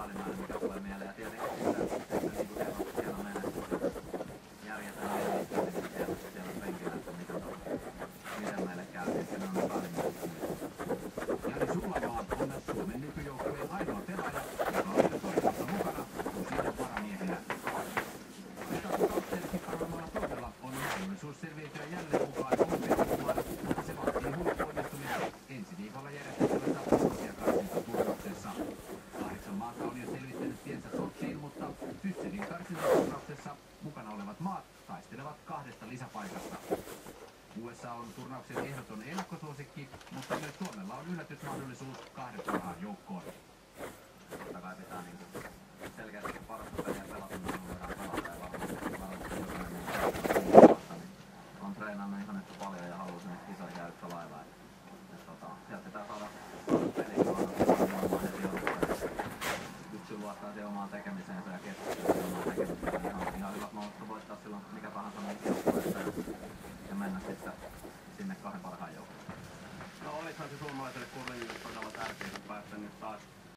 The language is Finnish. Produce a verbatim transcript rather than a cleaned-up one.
päällimmäinen, mikä tulee mieleen. Ja tietenkin sitten, että niin kuin siellä, siellä menee järjetään liittyy siellä, siellä penkillä, että miten, miten meille käy, että ne on ne päällimmäiset. Jari Sullamaan on myös Suomen nykyjoukkueen ainoa pelaaja, joka on vielä torjunnassa mukana, kun siitä varamiehenä. Kapteenikin parhaalla kaudella on mahdollisuus selviytyä jälleen mukaan olympiakumaan, mutta se vaatii huippuonnistumista ensi viikolla järjestettävässä olympiakarsintaturnauksessa. Kahdeksan maata on jo selvittänyt tiensä Sochiin, mutta Brysselin karsintaturnauksessa mukana olevat maat taistelevat kahdesta lisäpaikasta. U S A on turnauksen ehdoton ennakkosuosikki, mutta myös Suomella on yllätysmahdollisuus kahden parhaan joukkoon. Totta kai pitää niin selkeästi parasta peliä pelata, niin voidaan pelata ja varmasti, varmasti jokainen on treenannut ihan yhtä paljon ja haluaa sinne kisoihin jää yhtä lailla. Et, et, tota, sieltä pitää saada, saada peliä varmaan heti alusta. Pystyy luottaa siihen omaan tekemiseensä ja keskittyy omaan tekemiseen. Ihan, ihan hyvät mahdollisuus voittaa silloin mikä tahansa joukkueessa ja mennä sitten sinne kahden parhaan joukkoon. No olisihan se suomalaiselle kurlingille todella tärkeää päästä nyt taas